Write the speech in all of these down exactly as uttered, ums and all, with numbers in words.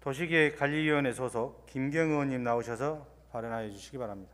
도시계획관리위원회 소속 김경 의원님 나오셔서 발언하여 주시기 바랍니다.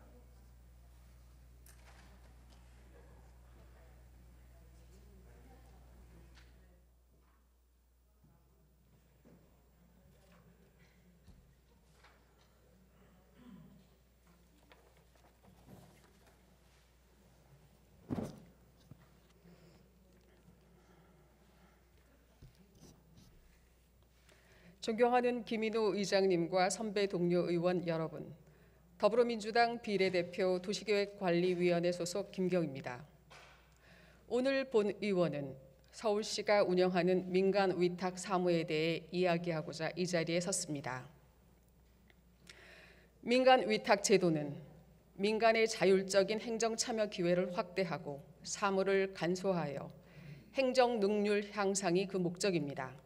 존경하는 김인호 의장님과 선배 동료 의원 여러분, 더불어민주당 비례대표 도시계획관리위원회 소속 김경입니다. 오늘 본 의원은 서울시가 운영하는 민간 위탁 사무에 대해 이야기하고자 이 자리에 섰습니다. 민간 위탁 제도는 민간의 자율적인 행정 참여 기회를 확대하고 사무를 간소화하여 행정 능률 향상이 그 목적입니다.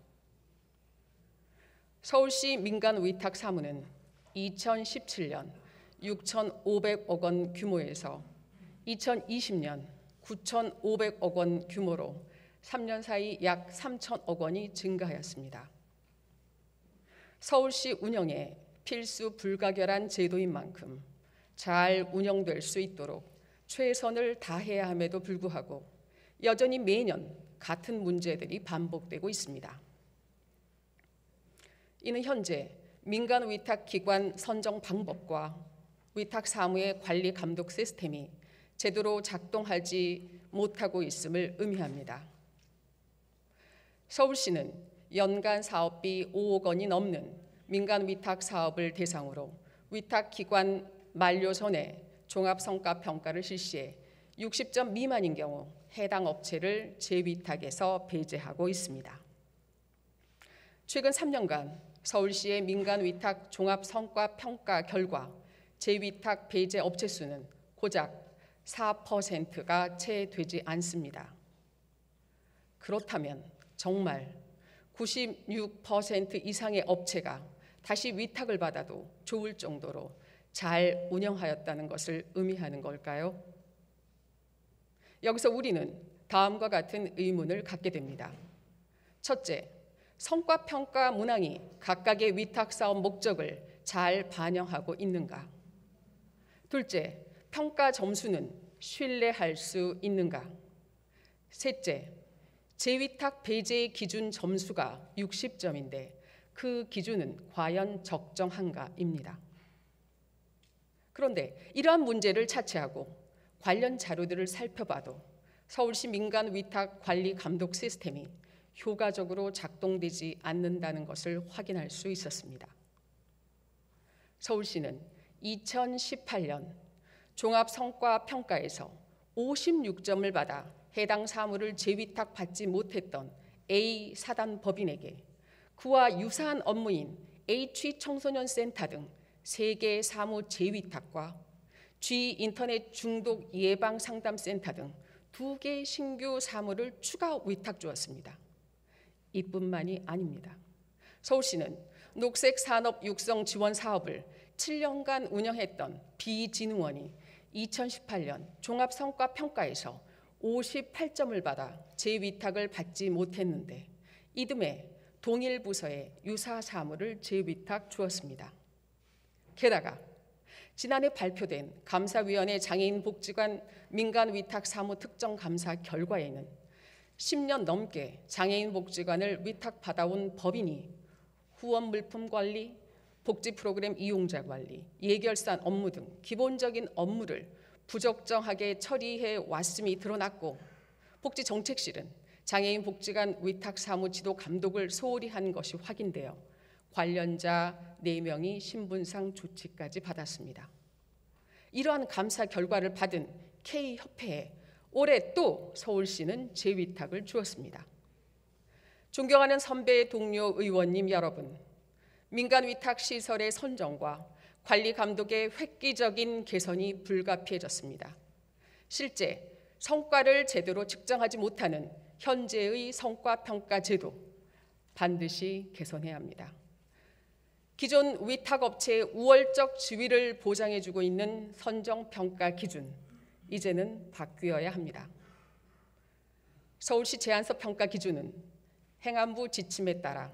서울시 민간 위탁 사무는 이천십칠 년 육천오백억 원 규모에서 이천이십 년 구천오백억 원 규모로 삼 년 사이 약 삼천억 원이 증가하였습니다. 서울시 운영에 필수 불가결한 제도인 만큼 잘 운영될 수 있도록 최선을 다해야 함에도 불구하고 여전히 매년 같은 문제들이 반복되고 있습니다. 이는 현재 민간 위탁 기관 선정 방법과 위탁 사무의 관리 감독 시스템이 제대로 작동하지 못하고 있음을 의미합니다. 서울시는 연간 사업비 오억 원이 넘는 민간 위탁 사업을 대상으로 위탁 기관 만료 전에 종합성과평가를 실시해 육십 점 미만인 경우 해당 업체를 재위탁에서 배제하고 있습니다. 최근 삼 년간 서울시의 민간 위탁 종합성과평가 결과 재위탁 배제 업체 수는 고작 사 퍼센트가 채 되지 않습니다. 그렇다면 정말 구십육 퍼센트 이상의 업체가 다시 위탁을 받아도 좋을 정도로 잘 운영하였다는 것을 의미하는 걸까요? 여기서 우리는 다음과 같은 의문을 갖게 됩니다. 첫째, 성과평가 문항이 각각의 위탁사업 목적을 잘 반영하고 있는가? 둘째, 평가 점수는 신뢰할 수 있는가? 셋째, 재위탁 배제의 기준 점수가 육십 점인데 그 기준은 과연 적정한가입니다. 그런데 이러한 문제를 차치하고 관련 자료들을 살펴봐도 서울시 민간 위탁 관리 감독 시스템이 효과적으로 작동되지 않는다는 것을 확인할 수 있었습니다. 서울시는 이천십팔 년 종합성과평가에서 오십육 점을 받아 해당 사무를 재위탁받지 못했던 A 사단 법인에게 그와 유사한 업무인 H 청소년 센터 등 세 개의 사무 재위탁과 G 인터넷 중독 예방 상담센터 등 두 개의 신규 사무를 추가 위탁 주었습니다. 이뿐만이 아닙니다. 서울시는 녹색산업 육성 지원 사업을 칠 년간 운영했던 비진흥원이 이천십팔 년 종합성과평가에서 오십팔 점을 받아 재위탁을 받지 못했는데 이듬해 동일 부서에 유사 사무를 재위탁 주었습니다. 게다가 지난해 발표된 감사위원회 장애인복지관 민간위탁 사무 특정 감사 결과에는 십 년 넘게 장애인복지관을 위탁받아온 법인이 후원 물품 관리, 복지 프로그램 이용자 관리, 예결산 업무 등 기본적인 업무를 부적정하게 처리해 왔음이 드러났고 복지정책실은 장애인 복지관 위탁 사무 지도 감독을 소홀히 한 것이 확인되어 관련자 네 명이 신분상 조치까지 받았습니다. 이러한 감사 결과를 받은 K협회에 올해 또 서울시는 재위탁을 주었습니다. 존경하는 선배 동료 의원님 여러분, 민간 위탁 시설의 선정과 관리 감독의 획기적인 개선이 불가피해졌습니다. 실제 성과를 제대로 측정하지 못하는 현재의 성과평가 제도 반드시 개선해야 합니다. 기존 위탁업체의 우월적 지위를 보장해주고 있는 선정평가 기준, 이제는 바뀌어야 합니다. 서울시 제안서 평가 기준은 행안부 지침에 따라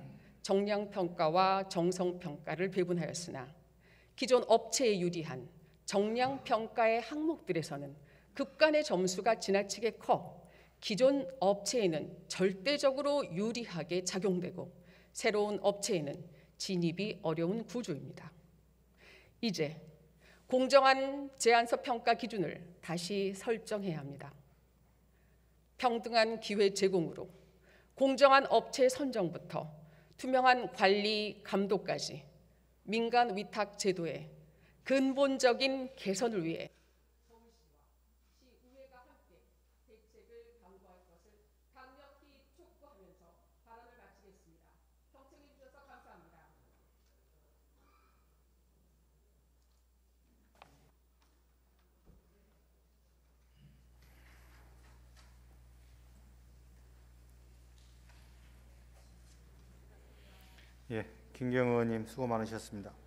정량평가와 정성평가를 배분하였으나 기존 업체에 유리한 정량평가의 항목들에서는 극간의 점수가 지나치게 커 기존 업체에는 절대적으로 유리하게 작용되고 새로운 업체에는 진입이 어려운 구조입니다. 이제 공정한 제안서 평가 기준을 다시 설정해야 합니다. 평등한 기회 제공으로 공정한 업체 선정부터 투명한 관리 감독까지 민간 위탁 제도의 근본적인 개선을 위해 서울시와 시의회가 함께 대책을 강구할 것을 강력히 촉구하면서 발언을 마치겠습니다. 경청해 주셔서 감사합니다. 예, 김경호 의원님 수고 많으셨습니다.